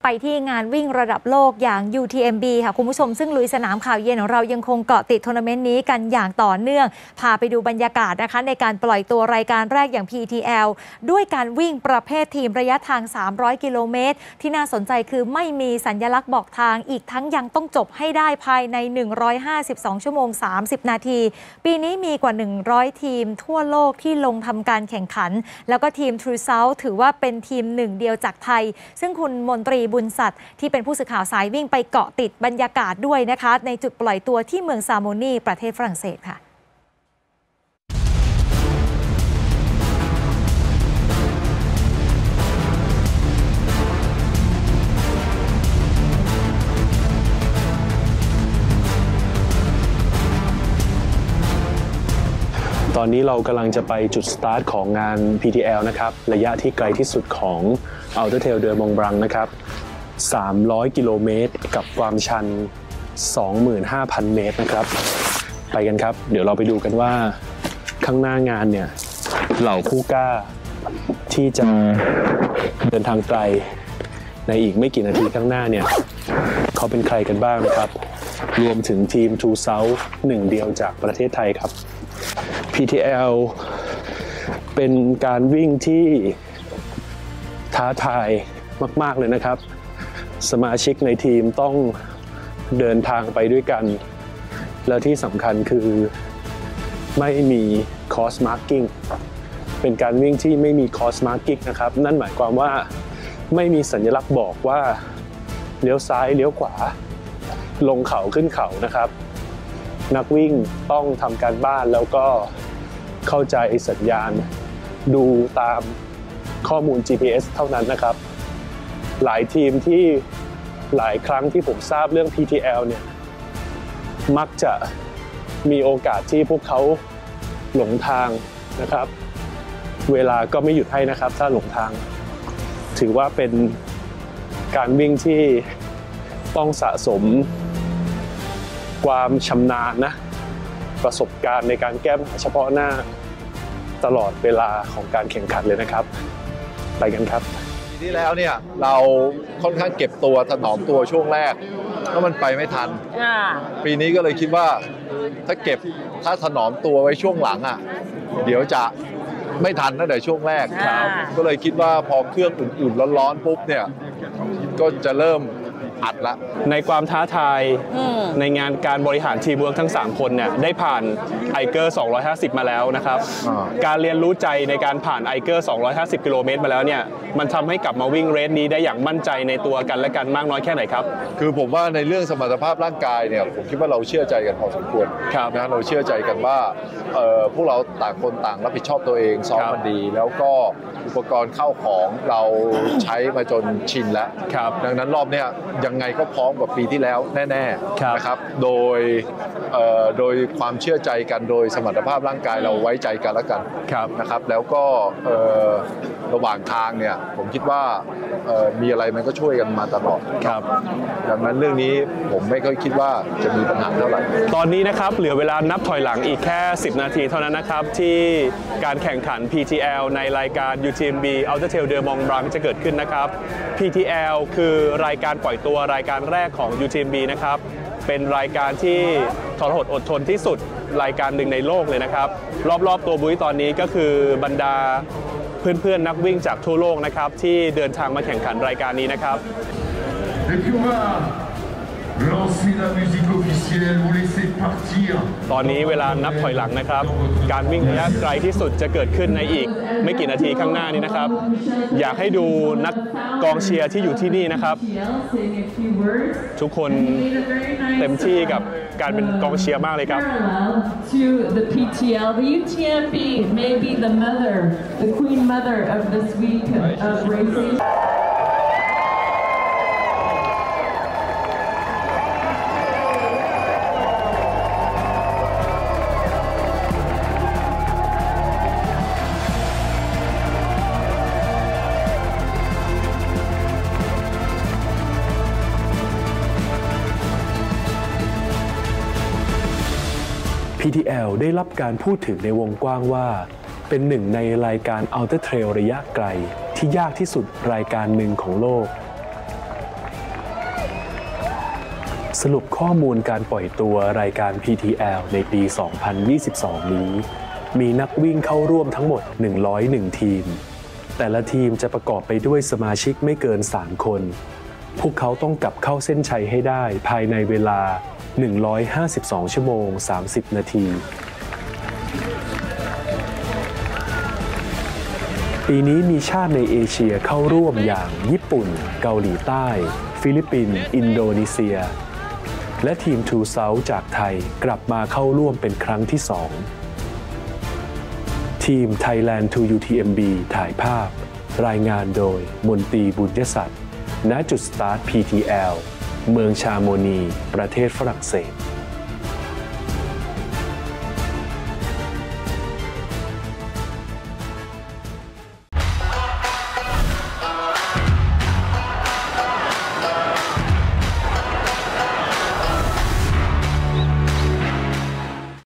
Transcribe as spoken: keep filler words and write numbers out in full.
ไปที่งานวิ่งระดับโลกอย่าง ยู ที เอ็ม บี ค่ะคุณผู้ชมซึ่งลุยสนามข่าวเย็นของเรายังคงเกาะติดทัวร์นาเมนต์นี้กันอย่างต่อเนื่องพาไปดูบรรยากาศนะคะในการปล่อยตัวรายการแรกอย่าง พี ที แอล ด้วยการวิ่งประเภททีมระยะทางสามร้อยกิโลเมตรที่น่าสนใจคือไม่มีสัญลักษณ์บอกทางอีกทั้งยังต้องจบให้ได้ภายในหนึ่งร้อยห้าสิบสองชั่วโมงสามสิบนาทีปีนี้มีกว่าหนึ่งร้อยทีมทั่วโลกที่ลงทำการแข่งขันแล้วก็ทีม True South ถือว่าเป็นทีมหนึ่งเดียวจากไทยซึ่งคุณมนตรีบุญสัตย์ที่เป็นผู้สื่อข่าวสายวิ่งไปเกาะติดบรรยากาศด้วยนะคะในจุดปล่อยตัวที่เมืองซาโมนีประเทศฝรั่งเศสค่ะตอนนี้เรากำลังจะไปจุดสตาร์ทของงาน พี ที แอล นะครับระยะที่ไกลที่สุดของ Ultra Trail de Mont Blanc นะครับสามร้อยกิโลเมตรกับความชัน สองหมื่นห้าพัน เมตรนะครับไปกันครับเดี๋ยวเราไปดูกันว่าข้างหน้างานเนี่ยเหล่าผู้กล้าที่จะเดินทางไกลในอีกไม่กี่นาทีข้างหน้าเนี่ยเขาเป็นใครกันบ้างนะครับรวมถึงทีม True South หนึ่งเดียวจากประเทศไทยครับ พี ที แอล เป็นการวิ่งที่ท้าทายมากๆเลยนะครับสมาชิกในทีมต้องเดินทางไปด้วยกันและที่สำคัญคือไม่มีคอร์สมาร์กิ้งเป็นการวิ่งที่ไม่มีคอร์สมาร์กิ้งนะครับนั่นหมายความว่าไม่มีสัญลักษณ์บอกว่าเลี้ยวซ้ายเลี้ยวขวาลงเขาขึ้นเขานะครับนักวิ่งต้องทำการบ้านแล้วก็เข้าใจสัญญาณดูตามข้อมูล จี พี เอส เท่านั้นนะครับหลายทีมที่หลายครั้งที่ผมทราบเรื่อง พี ที แอล เนี่ยมักจะมีโอกาสที่พวกเขาหลงทางนะครับเวลาก็ไม่หยุดให้นะครับถ้าหลงทางถือว่าเป็นการวิ่งที่ต้องสะสมความชำนาญนะประสบการณ์ในการแก้ปัญหาเฉพาะหน้าตลอดเวลาของการแข่งขันเลยนะครับไปกันครับปีที่แล้วเนี่ยเราค่อนข้างเก็บตัวถนอมตัวช่วงแรกแล้วมันไปไม่ทันปีนี้ก็เลยคิดว่าถ้าเก็บถ้าถนอมตัวไว้ช่วงหลังอ่ะเดี๋ยวจะไม่ทันตั้งแต่ช่วงแรกก็เลยคิดว่าพอเครื่องอุ่นๆร้อนๆปุ๊บเนี่ยก็จะเริ่มอัดละในความท้าทายในงานการบริหารทีมเวิร์คทั้งสามคนเนี่ยได้ผ่านไอเกอร์สองร้อยห้าสิบมาแล้วนะครับการเรียนรู้ใจในการผ่านไอเกอร์สองร้อยห้าสิบกิโลเมตรมาแล้วเนี่ยมันทำให้กลับมาวิ่งเรสนี้ได้อย่างมั่นใจในตัวกันและกันมากน้อยแค่ไหนครับคือผมว่าในเรื่องสมรรถภาพร่างกายเนี่ยผมคิดว่าเราเชื่อใจกันพอสมควรนะเราเชื่อใจกันว่าพวกเราต่างคนต่างรับผิดชอบตัวเองซ้อมมันดีแล้วก็อุปกรณ์เข้าของเราใช้มาจนชินแล้วดังนั้นรอบนี้ยังไงก็พร้อมกว่าปีที่แล้วแน่ๆนะครับโดยโดยความเชื่อใจกันโดยสมรรถภาพร่างกายเราไว้ใจกันแล้วกันนะครับแล้วก็ระหว่างทางเนี่ยผมคิดว่ามีอะไรมันก็ช่วยกันมาตลอดครับดังนั้นเรื่องนี้ผมไม่ค่อยคิดว่าจะมีปัญหาเท่าไหร่ตอนนี้นะครับเหลือเวลานับถอยหลังอีกแค่สิบนาทีเท่านั้นนะครับที่การแข่งขัน พี ที แอล ในรายการ ยู ที เอ็ม บี Ultra Trail de Mont Blanc จะเกิดขึ้นนะครับ พี ที แอล คือรายการปล่อยตัวรายการแรกของ ยู ที เอ็ม บี นะครับเป็นรายการที่ทรหดอดทนที่สุดรายการหนึ่งในโลกเลยนะครับรอบๆตัวบุ้ยตอนนี้ก็คือบรรดาเพื่อนๆนักวิ่งจากทั่วโลกนะครับที่เดินทางมาแข่งขันรายการนี้นะครับตอนนี้เวลานับถอยหลังนะครับการวิ่งระยะไกลที่สุดจะเกิดขึ้นในอีกไม่กี่นาทีข้างหน้านี้นะครับอยากให้ดูนักกองเชียร์ที่อยู่ที่นี่นะครับทุกคนเต็มที่กับการเป็นกองเชียร์มากเลยครับ to the พี ที แอล the ยู ที เอ็ม บี may be the mother the queen mother of this week of racing พี ที แอล ได้รับการพูดถึงในวงกว้างว่าเป็นหนึ่งในรายการ Ultra Trail ระยะไกลที่ยากที่สุดรายการหนึ่งของโลกสรุปข้อมูลการปล่อยตัวรายการ พี ที แอล ในปี สองพันยี่สิบสอง นี้มีนักวิ่งเข้าร่วมทั้งหมด หนึ่งร้อยเอ็ด ทีมแต่ละทีมจะประกอบไปด้วยสมาชิกไม่เกิน สาม คนพวกเขาต้องกลับเข้าเส้นชัยให้ได้ภายในเวลา หนึ่งร้อยห้าสิบสอง ชั่วโมง สามสิบ นาทีปีนี้มีชาติในเอเชียเข้าร่วมอย่างญี่ปุ่นเกาหลีใต้ฟิลิปปินส์อินโดนีเซียและทีม True South จากไทยกลับมาเข้าร่วมเป็นครั้งที่สองทีม Thailand ทู ยู ที เอ็ม บี ถ่ายภาพรายงานโดยมนตรีบุญยศักดิ์ณจุดสตาร์ท พี ที แอล เมืองชาโมนีประเทศฝรั่งเศส